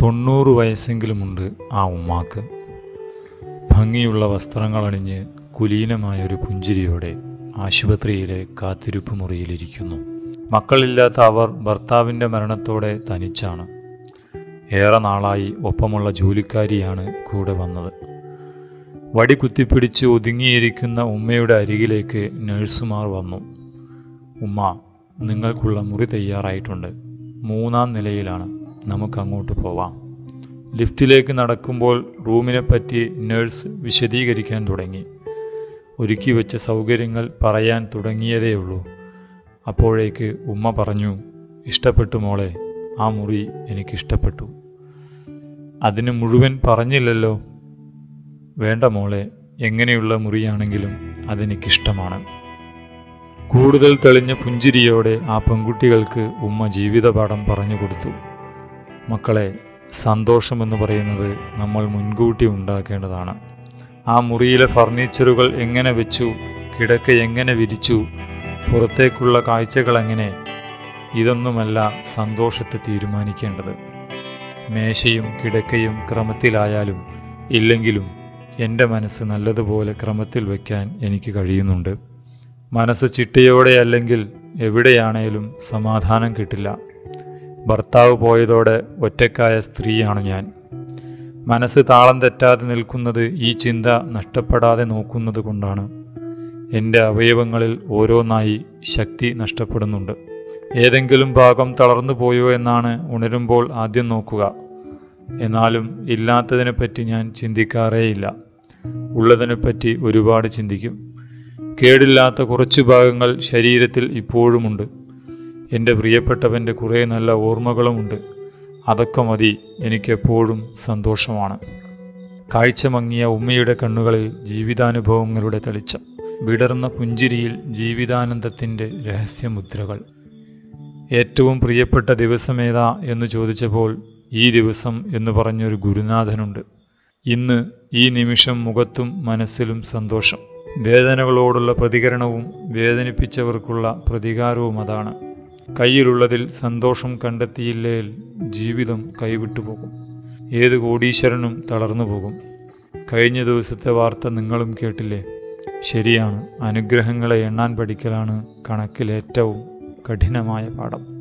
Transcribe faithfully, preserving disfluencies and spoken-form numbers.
തൊണ്ണൂറ് വയസ്സെങ്കിലുമുണ്ട് ആ ഉമ്മാക്ക്. ഭംഗിയുള്ള വസ്ത്രങ്ങളണിഞ്ഞ് കുലീനമായൊരു പുഞ്ചിരിയോടെ ആശുപത്രിയിലെ കാത്തിരിപ്പ് മുറിയിലിരിക്കുന്നു. മക്കളില്ലാത്ത അവർ ഭർത്താവിൻ്റെ മരണത്തോടെ തനിച്ചാണ്. ഏറെ നാളായി ഒപ്പമുള്ള ജോലിക്കാരിയാണ് കൂടെ വന്നത്. വടി കുത്തിപ്പിടിച്ച് ഒതുങ്ങിയിരിക്കുന്ന ഉമ്മയുടെ അരികിലേക്ക് നഴ്സുമാർ വന്നു. ഉമ്മ, നിങ്ങൾക്കുള്ള മുറി തയ്യാറായിട്ടുണ്ട്. മൂന്നാം നിലയിലാണ്, നമുക്കങ്ങോട്ട് പോവാം. ലിഫ്റ്റിലേക്ക് നടക്കുമ്പോൾ റൂമിനെപ്പറ്റി നഴ്സ് വിശദീകരിക്കാൻ തുടങ്ങി. ഒരുക്കി വെച്ച സൗകര്യങ്ങൾ പറയാൻ തുടങ്ങിയതേയുള്ളൂ. അപ്പോഴേക്ക് ഉമ്മ പറഞ്ഞു, ഇഷ്ടപ്പെട്ടു മോളെ, ആ മുറി എനിക്കിഷ്ടപ്പെട്ടു. അതിന് മുഴുവൻ പറഞ്ഞില്ലല്ലോ. വേണ്ട മോളെ, എങ്ങനെയുള്ള മുറിയാണെങ്കിലും അതെനിക്കിഷ്ടമാണ്. കൂടുതൽ തെളിഞ്ഞ പുഞ്ചിരിയോടെ ആ പെൺകുട്ടികൾക്ക് ഉമ്മ ജീവിതപാഠം പറഞ്ഞു കൊടുത്തു. മക്കളെ, സന്തോഷമെന്ന് പറയുന്നത് നമ്മൾ മുൻകൂട്ടി ഉണ്ടാക്കേണ്ടതാണ്. ആ മുറിയിലെ ഫർണിച്ചറുകൾ എങ്ങനെ വെച്ചു, കിടക്ക എങ്ങനെ വിരിച്ചു, പുറത്തേക്കുള്ള കാഴ്ചകൾ എങ്ങനെ, ഇതൊന്നുമല്ല സന്തോഷത്തെ തീരുമാനിക്കേണ്ടത്. മേശയും കിടക്കയും ക്രമത്തിലായാലും ഇല്ലെങ്കിലും എൻ്റെ മനസ്സ് നല്ലതുപോലെ ക്രമത്തിൽ വയ്ക്കാൻ എനിക്ക് കഴിയുന്നുണ്ട്. മനസ്സ് ചിട്ടയോടെ അല്ലെങ്കിൽ എവിടെയാണേലും സമാധാനം കിട്ടില്ല. ഭർത്താവ് പോയതോടെ ഒറ്റക്കായ സ്ത്രീയാണ് ഞാൻ. മനസ്സ് താളം തെറ്റാതെ നിൽക്കുന്നത് ഈ ചിന്ത നഷ്ടപ്പെടാതെ നോക്കുന്നത് കൊണ്ടാണ്. എൻ്റെ അവയവങ്ങളിൽ ഓരോന്നായി ശക്തി നഷ്ടപ്പെടുന്നുണ്ട്. ഏതെങ്കിലും ഭാഗം തളർന്നു പോയോ എന്നാണ് ഉണരുമ്പോൾ ആദ്യം നോക്കുക. എന്നാലും ഇല്ലാത്തതിനെപ്പറ്റി ഞാൻ ചിന്തിക്കാറേയില്ല. ഉള്ളതിനെപ്പറ്റി ഒരുപാട് ചിന്തിക്കും. കേടില്ലാത്ത കുറച്ചു ഭാഗങ്ങൾ ശരീരത്തിൽ ഇപ്പോഴുമുണ്ട്. എൻ്റെ പ്രിയപ്പെട്ടവൻ്റെ കുറേ നല്ല ഓർമ്മകളുമുണ്ട്. അതൊക്കെ മതി, എനിക്കെപ്പോഴും സന്തോഷമാണ്. കാഴ്ച മങ്ങിയ ഉമ്മയുടെ കണ്ണുകളിൽ ജീവിതാനുഭവങ്ങളുടെ തെളിച്ചം, വിടർന്ന പുഞ്ചിരിയിൽ ജീവിതാനന്ദത്തിൻ്റെ രഹസ്യമുദ്രകൾ. ഏറ്റവും പ്രിയപ്പെട്ട ദിവസമേതാ എന്ന് ചോദിച്ചപ്പോൾ ഈ ദിവസം എന്ന് പറഞ്ഞൊരു ഗുരുനാഥനുണ്ട്. ഇന്ന് ഈ നിമിഷം മുഖത്തും മനസ്സിലും സന്തോഷം. വേദനകളോടുള്ള പ്രതികരണവും വേദനിപ്പിച്ചവർക്കുള്ള പ്രതികാരവും അതാണ്. കയ്യിലുള്ളതിൽ സന്തോഷം കണ്ടെത്തിയില്ലേൽ ജീവിതം കൈവിട്ടു പോകും. ഏത് കോടീശ്വരനും തളർന്നു പോകും. കഴിഞ്ഞ ദിവസത്തെ വാർത്ത നിങ്ങളും കേട്ടില്ലേ? ശരിയാണ്, അനുഗ്രഹങ്ങളെ എണ്ണാൻ പഠിക്കലാണ് കണക്കിലേറ്റവും കഠിനമായ പാഠം.